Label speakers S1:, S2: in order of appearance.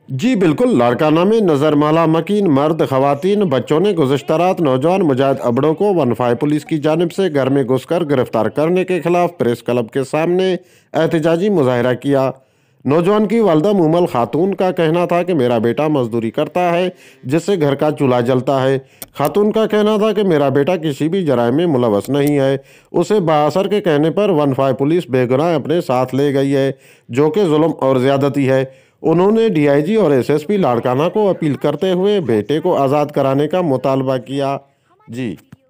S1: जी बिल्कुल, लाड़काना में नज़रमाला मकीन मर्द, ख़वातीन, बच्चों ने गुज़िश्ता रात नौजवान मुजाहिद अबड़ों को 15 पुलिस की जानिब से घर में घुसकर गिरफ्तार करने के खिलाफ प्रेस क्लब के सामने एहतजाजी मुजाहरा किया। नौजवान की वालदा मुमल खातून का कहना था कि मेरा बेटा मजदूरी करता है, जिससे घर का चूल्हा जलता है। खातून का कहना था कि मेरा बेटा किसी भी जराइम में मुलवस नहीं है। उसे बाअसर के कहने पर 15 पुलिस बेगुनाह अपने साथ ले गई है, जो कि जुल्म और ज़्यादती है। उन्होंने डीआईजी और एसएसपी लाड़काना को अपील करते हुए बेटे को आज़ाद कराने का मुतालबा किया। जी।